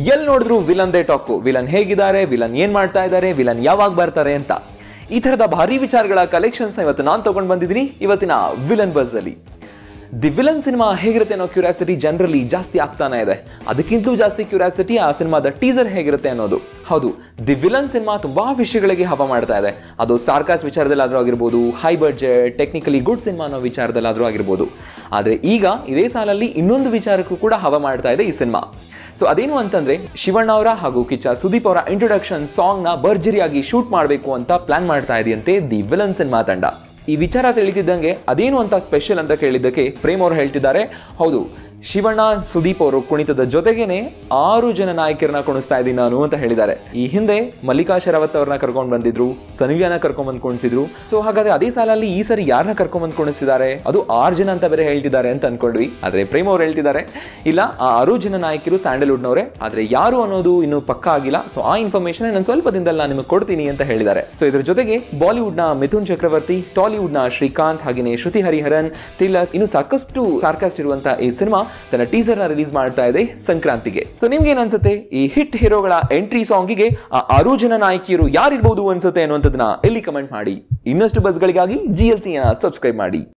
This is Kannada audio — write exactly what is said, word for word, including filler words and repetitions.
ಎಲ್ಲಿ ನೋಡಿದ್ರು ವಿಲನ್ ದೇ ಟಾಕು, ವಿಲನ್ ಹೇಗಿದ್ದಾರೆ, ವಿಲನ್ ಏನ್ ಮಾಡ್ತಾ ಇದ್ದಾರೆ, ವಿಲನ್ ಯಾವಾಗ ಬರ್ತಾರೆ ಅಂತ ಈ ತರದ ಭಾರಿ ವಿಚಾರಗಳ ಕಲೆಕ್ಷನ್ಸ್ ನ ಇವತ್ತು ನಾನು ತಗೊಂಡು ಬಂದಿದ್ದೀನಿ ಇವತ್ತಿನ ವಿಲನ್ ಬಸ್ ಅಲ್ಲಿ. ದಿ ವಿಲನ್ ಸಿನಿಮಾ ಹೇಗಿರುತ್ತೆ ಅನ್ನೋ ಕ್ಯೂರಿಯಾಸಿಟಿ ಜನರಲಿ ಜಾಸ್ತಿ ಆಗ್ತಾನೆ ಇದೆ. ಅದಕ್ಕಿಂತಲೂ ಜಾಸ್ತಿ ಕ್ಯೂರಿಯಾಸಿಟಿ ಆ ಸಿನಿಮಾದ ಟೀಸರ್ ಹೇಗಿರುತ್ತೆ ಅನ್ನೋದು. ಹೌದು, ದಿ ವಿಲನ್ ಸಿನಿಮಾ ತುಂಬಾ ವಿಷಯಗಳಿಗೆ ಹವಾ ಮಾಡ್ತಾ ಇದೆ. ಅದು ಸ್ಟಾರ್ ಕಾಸ್ಟ್ ವಿಚಾರದಲ್ಲಾದ್ರೂ ಆಗಿರ್ಬೋದು, high budget technically good cinema ಅನ್ನೋ ವಿಚಾರದಲ್ಲಾದ್ರೂ ಆಗಿರ್ಬೋದು. ಆದ್ರೆ ಈಗ ಇದೇ ಸಾಲಲ್ಲಿ ಇನ್ನೊಂದು ವಿಚಾರಕ್ಕೂ ಕೂಡ ಹವಾ ಮಾಡ್ತಾ ಇದೆ ಈ ಸಿನಿಮಾ. ಸೊ ಅದೇನು ಅಂತಂದ್ರೆ, ಶಿವಣ್ಣ ಅವರ ಹಾಗೂ ಕಿಚ್ಚ ಸುದೀಪ್ ಅವರ ಇಂಟ್ರೊಡಕ್ಷನ್ ಸಾಂಗ್ ನ ಭರ್ಜರಿಯಾಗಿ ಶೂಟ್ ಮಾಡಬೇಕು ಅಂತ ಪ್ಲಾನ್ ಮಾಡ್ತಾ ಇದೆಯಂತೆ ದಿ ವಿಲನ್ ಸಿನಿಮಾ ತಂಡ. ಈ ವಿಚಾರ ತಿಳಿದಿದ್ದಂಗೆ ಅದೇನು ಅಂತ ಸ್ಪೆಷಲ್ ಅಂತ ಕೇಳಿದ್ದಕ್ಕೆ ಪ್ರೇಮ್ ಅವರು ಹೇಳ್ತಿದ್ದಾರೆ, ಹೌದು ಶಿವಣ್ಣ ಸುದೀಪ್ ಅವರು ಕುಣಿತದ ಜೊತೆಗೇನೆ ಆರು ಜನ ನಾಯಕರನ್ನ ಕುಣಿಸ್ತಾ ಇದ್ದೀನಿ ನಾನು ಅಂತ ಹೇಳಿದ್ದಾರೆ. ಈ ಹಿಂದೆ ಮಲ್ಲಿಕಾ ಶರಾವತ್ ಅವ್ರನ್ನ ಕರ್ಕೊಂಡು ಬಂದಿದ್ರು, ಸನ್ವಿಯಾನ ಕರ್ಕೊಂಡ್ ಬಂದು ಕುಣಿಸಿದ್ರು. ಸೊ ಹಾಗಾದ್ರೆ ಅದೇ ಸಾಲಲ್ಲಿ ಈ ಸರಿ ಯಾರನ್ನ ಕರ್ಕೊಂಡ್ ಬಂದು ಕುಣಿಸ್ತಿದ್ದಾರೆ, ಅದು ಆರು ಜನ ಅಂತ ಬೇರೆ ಹೇಳ್ತಿದ್ದಾರೆ ಅಂತ ಅನ್ಕೊಂಡ್ವಿ. ಆದ್ರೆ ಪ್ರೇಮ್ ಅವ್ರು ಹೇಳ್ತಿದ್ದಾರೆ, ಇಲ್ಲ ಆ ಆರು ಜನ ನಾಯಕರು ಸ್ಯಾಂಡಲ್ವುಡ್ ನವರೇ, ಆದ್ರೆ ಯಾರು ಅನ್ನೋದು ಇನ್ನು ಪಕ್ಕ ಆಗಿಲ್ಲ. ಸೊ ಆ ಇನ್ಫಾರ್ಮೇಶನ್ ನಾನು ಸ್ವಲ್ಪ ದಿನದಲ್ಲಿ ನಾನು ನಿಮಗೆ ಕೊಡ್ತೀನಿ ಅಂತ ಹೇಳಿದ್ದಾರೆ. ಸೊ ಇದ್ರ ಜೊತೆಗೆ ಬಾಲಿವುಡ್ ನ ಮಿಥುನ್ ಚಕ್ರವರ್ತಿ, ಟಾಲಿವುಡ್ ನ ಶ್ರೀಕಾಂತ್, ಹಾಗೆಯೇ ಶ್ರುತಿ ಹರಿಹರನ್, ತಿಲಕ್, ಇನ್ನು ಸಾಕಷ್ಟು ಸಾರ್ಕಾಸ್ಟ್ ಇರುವಂತಹ ಈ ಸಿನಿಮಾ ತನ್ನ ಟೀಸರ್ ನ ರಿಲೀಸ್ ಮಾಡ್ತಾ ಇದೆ ಸಂಕ್ರಾಂತಿಗೆ. ಸೊ ನಿಮ್ಗೆ ಏನ್ ಅನ್ಸುತ್ತೆ, ಈ ಹಿಟ್ ಹೀರೋಗಳ ಎಂಟ್ರಿ ಸಾಂಗಿಗೆ ಆ ಆರು ಜನ ನಾಯಕಿಯರು ಯಾರಿರ್ಬೋದು ಅನ್ಸುತ್ತೆ ಅನ್ನುವಂಥದ್ದನ್ನ ಎಲ್ಲಿ ಕಮೆಂಟ್ ಮಾಡಿ. ಇನ್ನಷ್ಟು ಬಸ್ಗಳಿಗಾಗಿ ಜಿ ಎಲ್ ಸಿ ಸಬ್ಸ್ಕ್ರೈಬ್ ಮಾಡಿ.